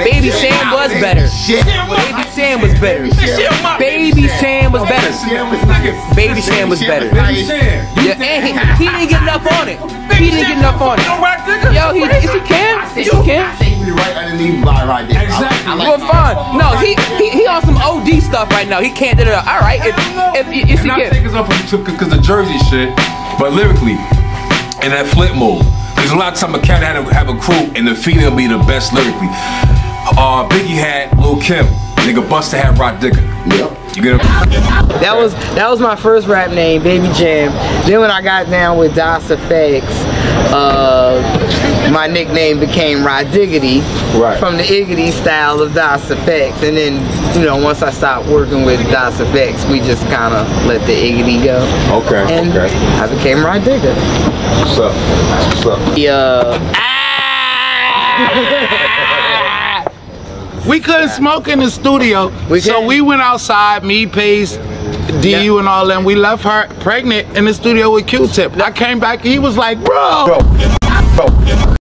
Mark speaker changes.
Speaker 1: Baby Sam was better. Baby Sam was better. Baby Sam was better. Baby Sam was better. Yeah, and he didn't get enough on it. He didn't get enough on it. Yo, yes he can. Yes he can.
Speaker 2: Right underneath by right there.
Speaker 1: Exactly. Well, fine. No, he on some OD stuff right now. He can't do it. All right, if he can.
Speaker 3: Not take us off because the Jersey shit, but lyrically, in that flip mode. There's a lot of time a cat had to have a crew and the female be the best lyrically. Biggie had Lil Kim, nigga Busta had RAH DIGGA.
Speaker 2: Yep.
Speaker 3: You get it?
Speaker 4: That was my first rap name, Baby Jam. Then when I got down with DOS Effects, my nickname became RAH Diggity, from the Iggity style of DOS Effects. And then, you know, once I stopped working with DOS Effects, we just kind of let the Iggity go.
Speaker 3: Okay.
Speaker 4: And I became RAH DIGGA.
Speaker 3: What's up? What's up?
Speaker 5: We couldn't smoke in the studio, so we went outside, me, Pace, DU and all them. We left her pregnant in the studio with Q-Tip. I came back and he was like, bro.